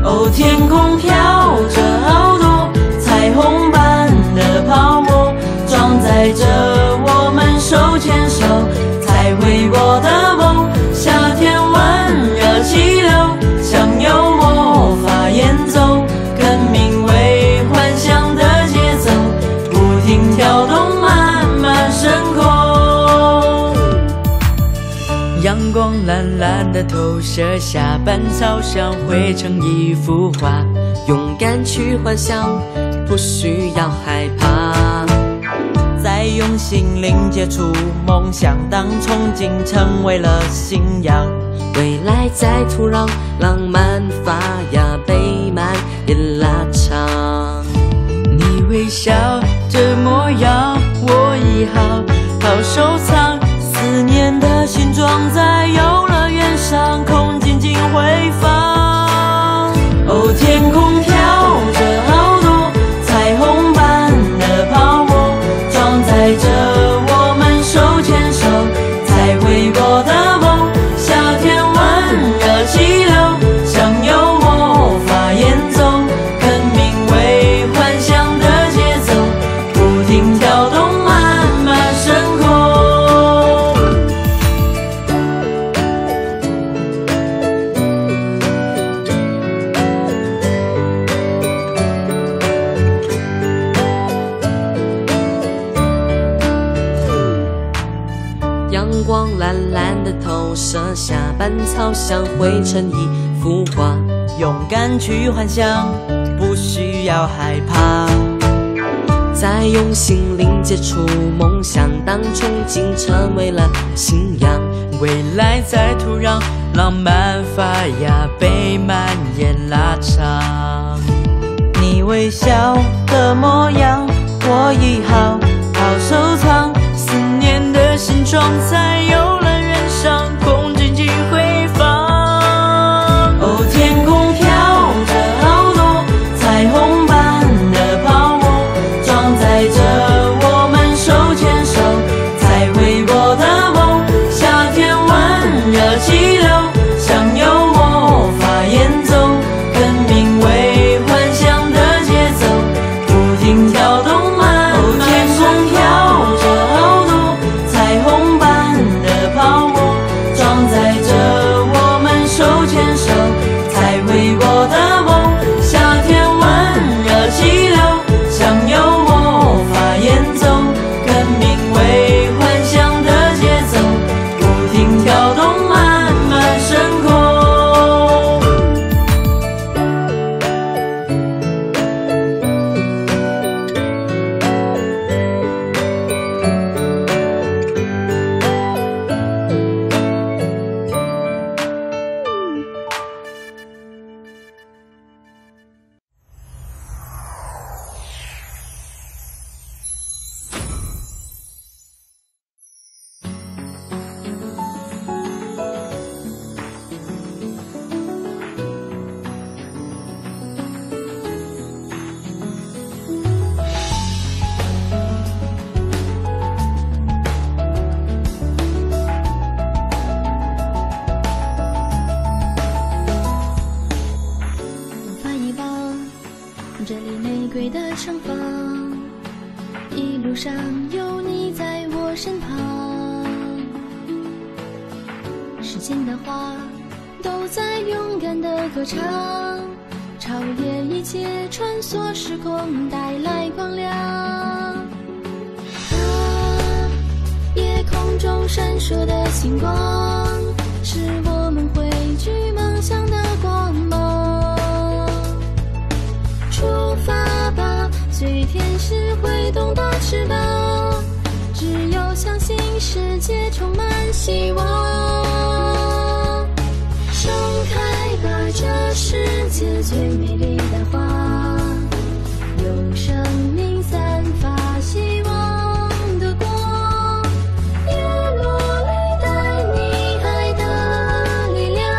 哦，天空飘着好多彩虹般的泡沫，装载着我们手牵手才会过的梦。夏天温热气流，像有魔法演奏，更名为幻想的节奏，不停跳动，慢慢升空。阳光蓝蓝的投射下，半草香汇成一幅画。 勇敢去幻想，不需要害怕。 再用心灵接触梦想，当憧憬成为了信仰。 未来在土壤，浪漫发芽，被蔓延拉长。 你微笑的模样，我已好收藏。思念的形状在游乐园上空尽情回放。哦，天空飘着好多彩虹般的泡沫，装载着我们手牵手才会过的梦。夏天温热气流，像有魔法演奏，更名为幻想的节奏，不停跳动，慢慢升空。 阳光蓝蓝的投射下，半草香汇成一幅画。 勇敢去幻想，不需要害怕。 再用心灵接触梦想，当憧憬成为了信仰。 未来在土壤，浪漫发芽，被蔓延拉长。你微笑的模样，我已好收藏。思念的形状在游乐园上空尽情回放。哦，天空飘着好多彩虹般的泡沫，装载着我们手牵手才会过的梦。夏天温热气流，像有魔法演奏，更名为幻想的节奏，不停跳动，慢慢升空。好多彩虹般的泡沫，装载着我们手牵手才会过的梦。夏天温热气流，像有魔法演奏，更名为幻想的节奏，不停跳动，慢慢升空。 这里玫瑰的盛放，一路上有你在我身旁。世间的花都在勇敢的歌唱，超越一切，穿梭时空，带来光亮。夜空中闪烁的星光，是我们汇聚梦想的光芒。出发吧，随天使挥动的翅膀，只有相信世界充满希望。盛开吧，这世界最美丽的花，用生命散发希望的光，叶落里带你爱的力量。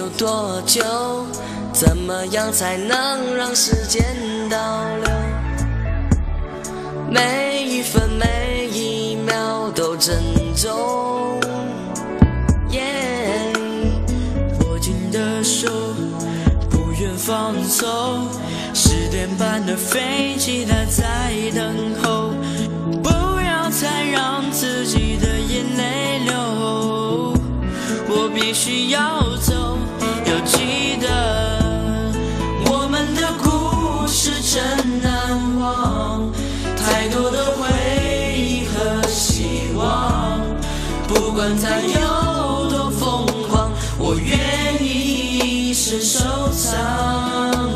有多久？怎么样才能让时间倒流？每一分每一秒都珍重。 握紧的手，不愿放手。10点半的飞机，它在等候。不要再让自己的眼泪流，我必须要走。要记得，我们的故事真难忘，太多的回忆和希望。不管它有多疯狂，我愿意一生收藏。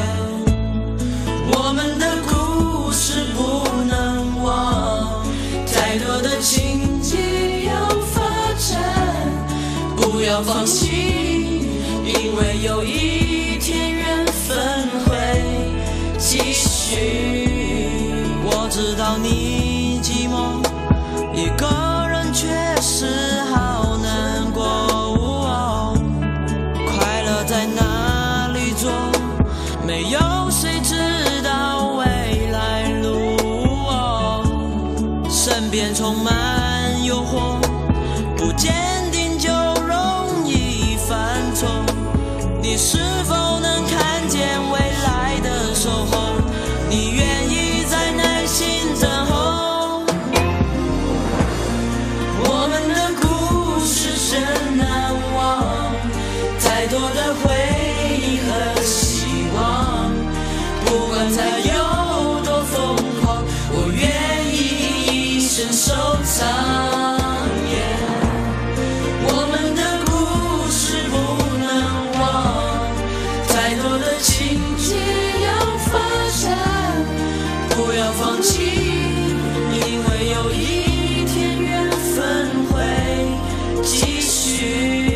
我们的故事不能忘，太多的情节要发展，不要放弃，因为有一天缘分会继续。我知道你寂寞，一个人确实好难过，快乐在哪里做，没有谁知道未来路，身边充满诱惑，不坚定就容易犯错。你是否能看见未来的守候？你愿意再耐心等候？我们的故事真难忘，太多的回忆和希望。不管它有多疯狂，我愿意一生收藏。我们的故事不能忘，太多的情节要发展，不要放弃，因为有一天缘分会继续。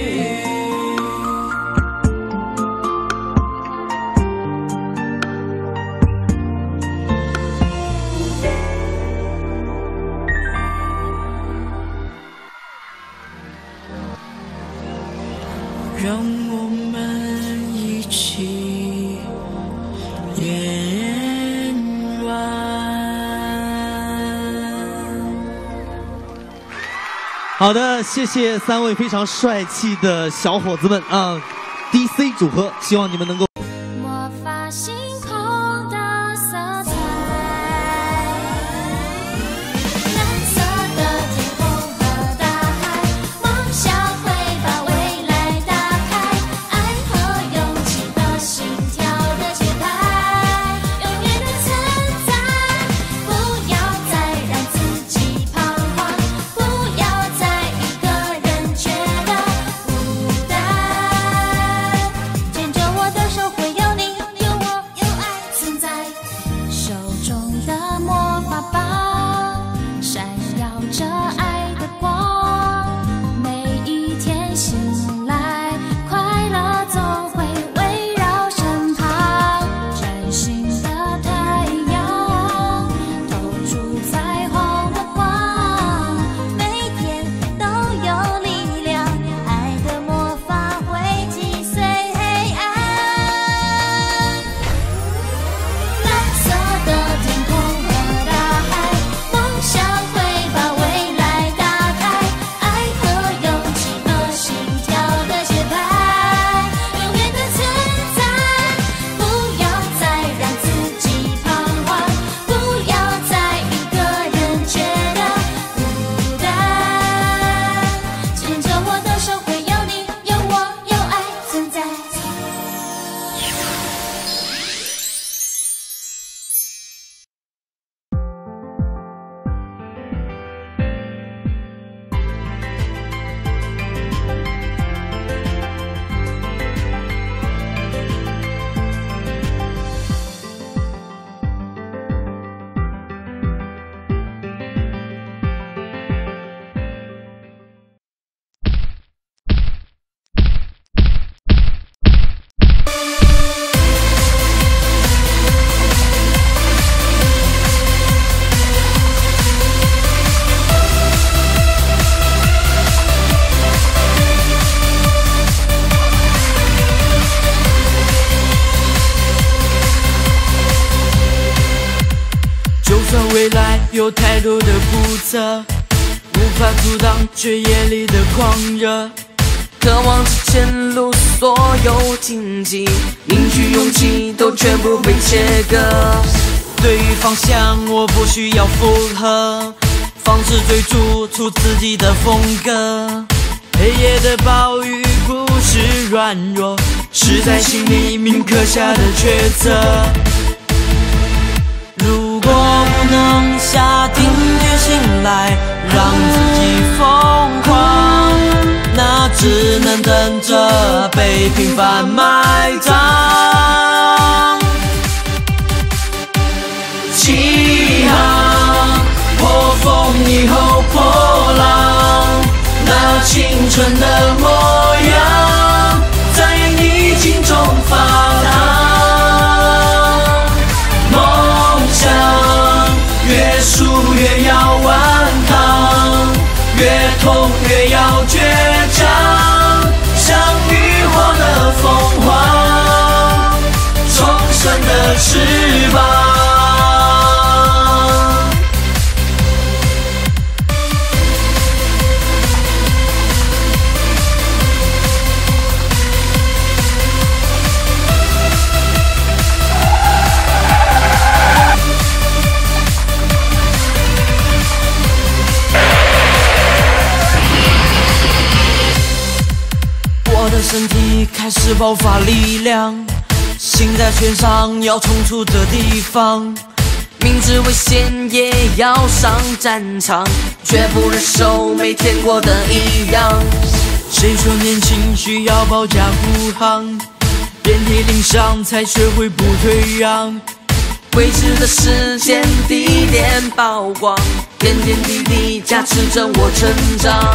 让我们一起演完。 好的，谢谢3位非常帅气的小伙子们啊 ！DC 组合，希望你们能够。 魔法星空的色彩，蓝色的天空和大海，梦想会把未来打开，爱和勇气的心跳的节拍，永远的存在。不要再让自己彷徨，不要再一个人觉得孤单，牵着我的手。 有太多的不测，无法阻挡血液里的狂热。 渴望着前路所有荆棘，凝聚勇气都全部被切割。 对于方向，我不需要附和，方式追逐出自己的风格。黑夜的暴雨不是软弱，是在心里铭刻下的抉择。如果不能下定决心来让自己疯狂，那只能等着被平凡埋葬。起航，破风以后破浪，那青春的模样在逆境中发烫。梦想越输越要顽抗，越痛越要倔强，像浴火的凤凰，重生的翅膀。我的身体开始爆发力量，心在悬上，要冲出这地方。 明知危险也要上战场，绝不忍受每天过得一样。 谁说年轻需要保驾护航？遍体鳞伤才学会不退让。 未知的时间地点曝光，点点滴滴加持着我成长。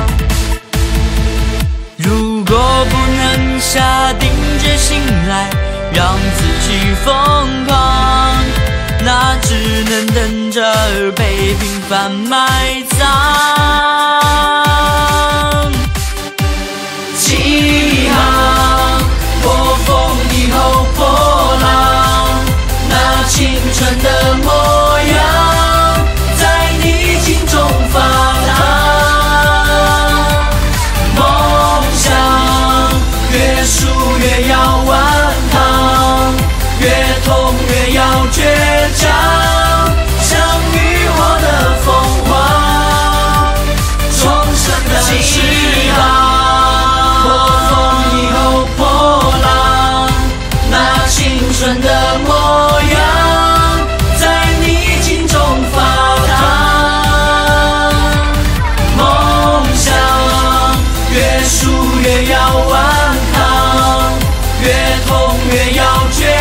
如果不能下定决心来让自己疯狂，那只能等着被平凡埋葬。起航，破风以后破浪，那青春的模样在逆境中发烫。越输越要顽抗，越痛越要倔强，像浴火的凤凰，重生的翅膀。破风以后破浪，那青春的模样在逆境中发烫。梦想越输越要顽抗，越痛越要倔